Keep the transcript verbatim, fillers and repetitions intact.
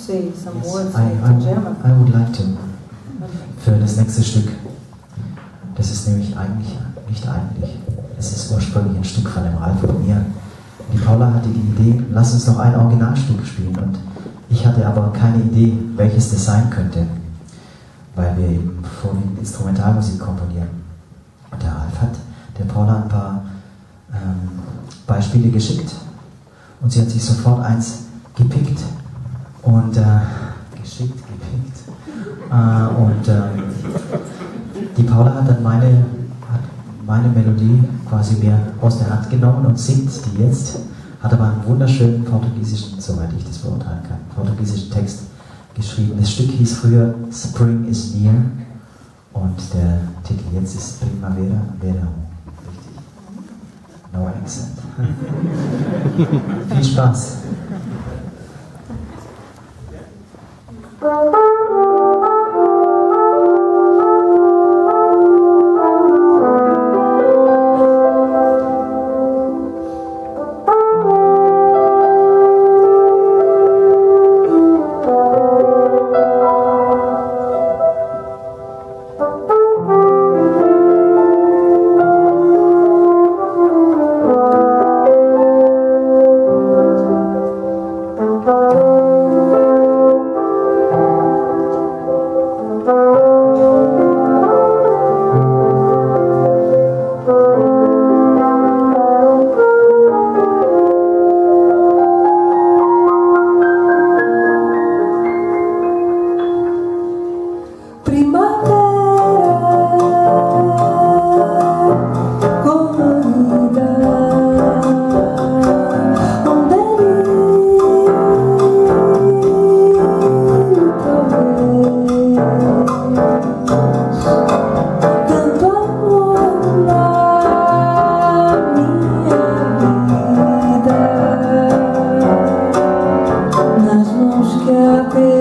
say some Yes, words I, into I, German? I would like to. Für das nächste Stück. Das ist nämlich eigentlich, nicht eigentlich, es ist ursprünglich ein Stück von dem Ralf und mir. Die Paula hatte die Idee, lass uns doch ein Originalstück spielen. Und ich hatte aber keine Idee, welches das sein könnte, weil wir eben vorwiegend Instrumentalmusik komponieren. Und der Ralf hat der Paula ein paar ähm, Beispiele geschickt und sie hat sich sofort eins gepickt und äh, geschickt, gepickt. Äh, und äh, die Paula hat dann meine, hat meine Melodie quasi mir aus der Hand genommen und singt die jetzt, hat aber einen wunderschönen portugiesischen, soweit ich das beurteilen kann, portugiesischen Text geschrieben. Das Stück hieß früher Spring is Near und der Titel jetzt ist Primavera Verão. Richtig. No accent. Viel Spaß. Nas mãos que a